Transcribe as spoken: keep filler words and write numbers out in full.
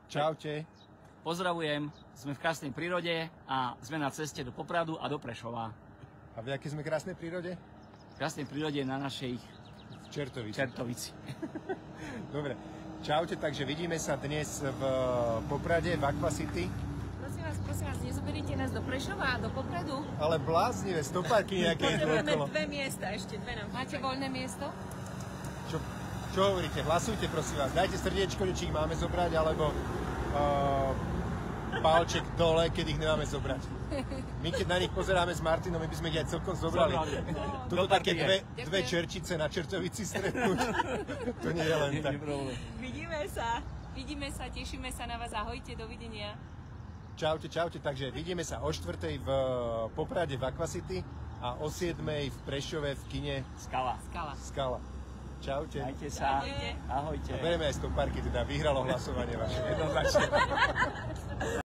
Čaute. Pozdravujem, sme v krásnej prírode a sme na ceste do Popradu a do Prešova. A v akej sme krásnej prírode? V krásnej prírode na našej Čertovici. Čertovici. Dobre. Čaute, takže vidíme sa dnes v Poprade, v Aquacity. Prosím vás, prosím vás, nezoberiete nás do Prešova a do Popradu? Ale bláznivé, stopárky nejaké idú Potrebujeme okolo. dve miesta, ešte dve nám. Máte voľné miesto? Čo, čo hovoríte? Hlasujte, prosím vás. Dajte srdiečko, či ich máme zobrať, alebo uh, palček dole, keď ich nemáme zobrať. My keď na nich pozeráme s Martinom, my by sme ich aj celkom zobrali. Zobrali. Tuto také dve, dve čerčice na Čertovici stretnúť. To nie je len tak. Vidíme sa. Vidíme sa, tešíme sa na vás. Ahojte, dovidenia. Čaute, čaute. Takže vidíme sa o štvrtej v Poprade v Aquacity a o siedmej v Prešove v kine Skala. Skala. Skala. Čaute. Majte sa. Ahojte. Ahojte. A bereme aj stopárky, teda vyhralo hlasovanie vaše. Jednoznačne.